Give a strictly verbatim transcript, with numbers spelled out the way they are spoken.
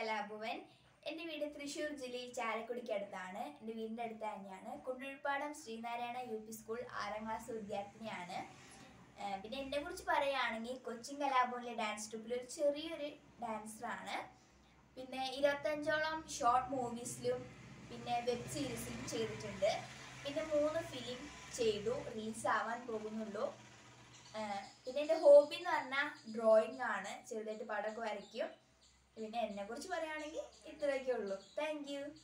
കലാഭവൻ. എൻ്റെ വീട് തൃശ്ശൂർ ജില്ലയിൽ ചാലക്കുടിക്കടുത്താണ്. എൻ്റെ വീടിൻ്റെ അടുത്ത് തന്നെയാണ്. Kundoorppadam Sreenarayana U P school ആറാം ക്ലാസ് വിദ്യാർത്ഥിനിയാണ്. പിന്നെ എന്നെ കുറിച്ച് പറയുകയാണെങ്കിൽ കൊച്ചിൻ കലാഭവനിലെ ഡാൻസ് ട്രൂപ്പിൽ ഒരു ചെറിയൊരു ഡാൻസറാണ്. പിന്നെ ഇരുപത്തഞ്ചോളം ഷോർട്ട് മൂവീസിലും പിന്നെ വെബ് സീരീസിലും ചെയ്തിട്ടുണ്ട്. പിന്നെ മൂന്ന് ഫിലിം ചെയ്തു, റിലീസ് ആവാൻ പോകുന്നുള്ളൂ. പിന്നെ എൻ്റെ ഹോബി എന്ന് പറഞ്ഞാൽ ഡ്രോയിങ് ആണ്. ചെറുതായിട്ട് പടമൊക്കെ വരയ്ക്കും. പിന്നെ എന്നെ കുറിച്ച് പറയുകയാണെങ്കിൽ ഇത്രയൊക്കെ ഉള്ളൂ. Thank U.